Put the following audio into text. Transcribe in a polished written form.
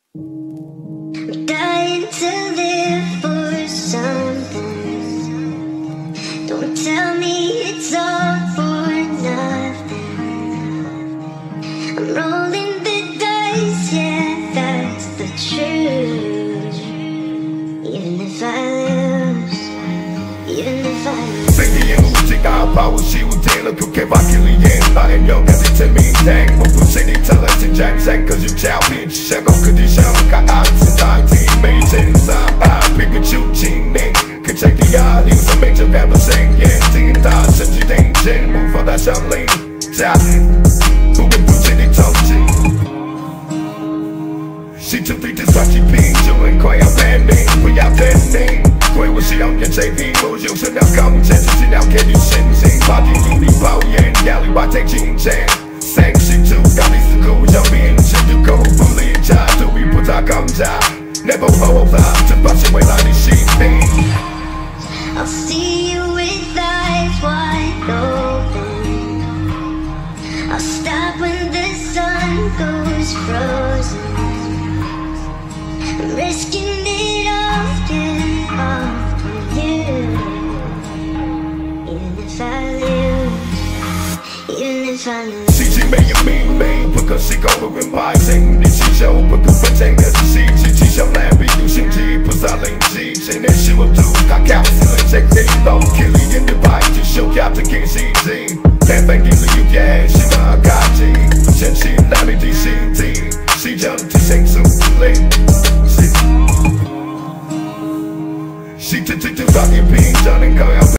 I'm dying to live for something. Don't tell me it's all for nothing. I'm rolling the dice, yeah, that's the truth. Even if I lose, even if I lose. 생기의 우지가 파우시우 딜러 그렇게 바뀌리엔 나의 여기까지 재미있는 무부신이 털어진 장생 Cause you tell me 시작은 그 디션가 아트다 팀이 진사 앞이 주진네 그 책이 아닌 선명적 everything yeah 띵다 선지된 질문 for that something 자 우리 부진이 통지 시청들 뜻하지 빙중은 거야 밴딩 부야됐네 괴물 시험의 제비 무중선 약감제 지진양 개류 신생 바디 눈이 바위엔 야리와 택진쟁 생식주 가리스 구정민 신두고 불리자 두위보다 감자 Never hold up to pass away like this shit I'll see you with eyes wide open. I'll stop when the sun goes frozen. I'm risking it all, get off for you. Even if I lose, even if I lose. CG 매일 매일매일 불꽃이고 rising 네 지저 불꽃반쟁에서 CG 지셔내 비두신지 부살린지 제내 시원두 가까스는 책들 너무 길이 in the bike to show captain king CG 팬뱅길로 유게 심화까지 전신 남이 DCT 시전 뒤생수 링 시트트트 가게 빈자는 거야